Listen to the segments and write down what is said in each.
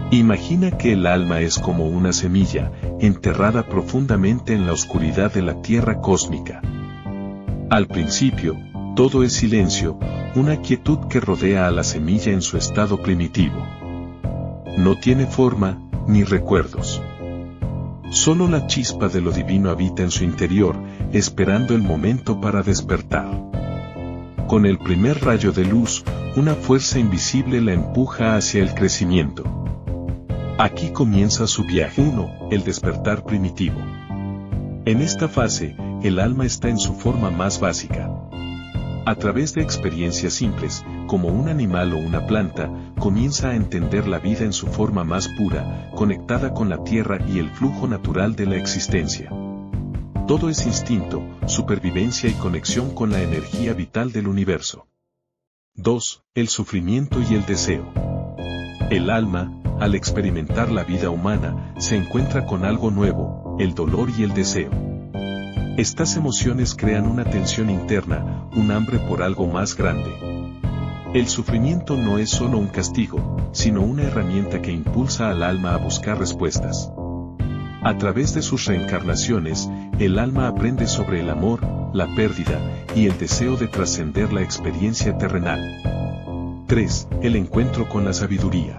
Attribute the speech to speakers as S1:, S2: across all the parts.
S1: Imagina que el alma es como una semilla, enterrada profundamente en la oscuridad de la tierra cósmica. Al principio, todo es silencio, una quietud que rodea a la semilla en su estado primitivo. No tiene forma, ni recuerdos. Solo la chispa de lo divino habita en su interior, esperando el momento para despertar. Con el primer rayo de luz, una fuerza invisible la empuja hacia el crecimiento. Aquí comienza su viaje. 1. El despertar primitivo. En esta fase, el alma está en su forma más básica. A través de experiencias simples, como un animal o una planta, comienza a entender la vida en su forma más pura, conectada con la tierra y el flujo natural de la existencia. Todo es instinto, supervivencia y conexión con la energía vital del universo. 2. El sufrimiento y el deseo. El alma, al experimentar la vida humana, se encuentra con algo nuevo, el dolor y el deseo. Estas emociones crean una tensión interna, un hambre por algo más grande. El sufrimiento no es solo un castigo, sino una herramienta que impulsa al alma a buscar respuestas. A través de sus reencarnaciones, el alma aprende sobre el amor, la pérdida, y el deseo de trascender la experiencia terrenal. 3. El encuentro con la sabiduría.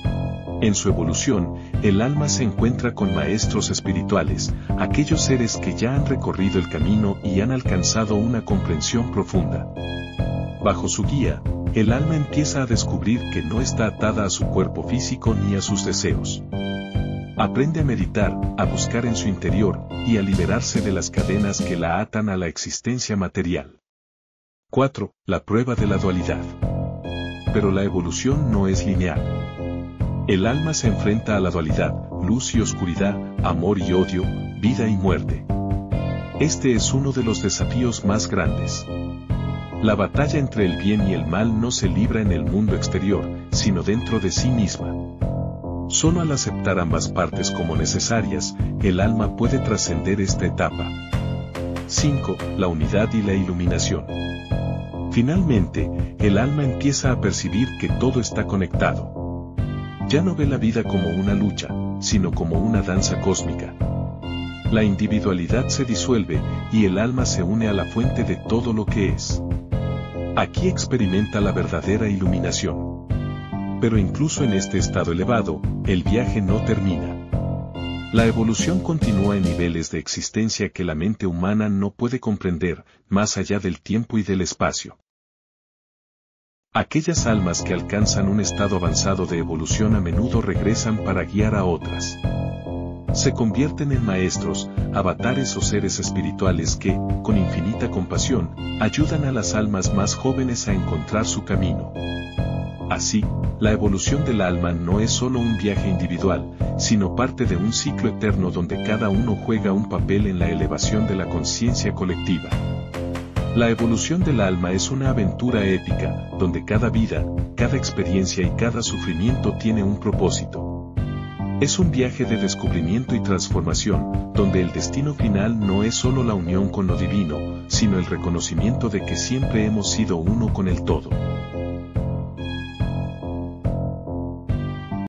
S1: En su evolución, el alma se encuentra con maestros espirituales, aquellos seres que ya han recorrido el camino y han alcanzado una comprensión profunda. Bajo su guía, el alma empieza a descubrir que no está atada a su cuerpo físico ni a sus deseos. Aprende a meditar, a buscar en su interior, y a liberarse de las cadenas que la atan a la existencia material. 4. La prueba de la dualidad. Pero la evolución no es lineal. El alma se enfrenta a la dualidad, luz y oscuridad, amor y odio, vida y muerte. Este es uno de los desafíos más grandes. La batalla entre el bien y el mal no se libra en el mundo exterior, sino dentro de sí misma. Solo al aceptar ambas partes como necesarias, el alma puede trascender esta etapa. 5. La unidad y la iluminación. Finalmente, el alma empieza a percibir que todo está conectado. Ya no ve la vida como una lucha, sino como una danza cósmica. La individualidad se disuelve, y el alma se une a la fuente de todo lo que es. Aquí experimenta la verdadera iluminación. Pero incluso en este estado elevado, el viaje no termina. La evolución continúa en niveles de existencia que la mente humana no puede comprender, más allá del tiempo y del espacio. Aquellas almas que alcanzan un estado avanzado de evolución a menudo regresan para guiar a otras. Se convierten en maestros, avatares o seres espirituales que, con infinita compasión, ayudan a las almas más jóvenes a encontrar su camino. Así, la evolución del alma no es solo un viaje individual, sino parte de un ciclo eterno donde cada uno juega un papel en la elevación de la conciencia colectiva. La evolución del alma es una aventura épica, donde cada vida, cada experiencia y cada sufrimiento tiene un propósito. Es un viaje de descubrimiento y transformación, donde el destino final no es solo la unión con lo divino, sino el reconocimiento de que siempre hemos sido uno con el todo.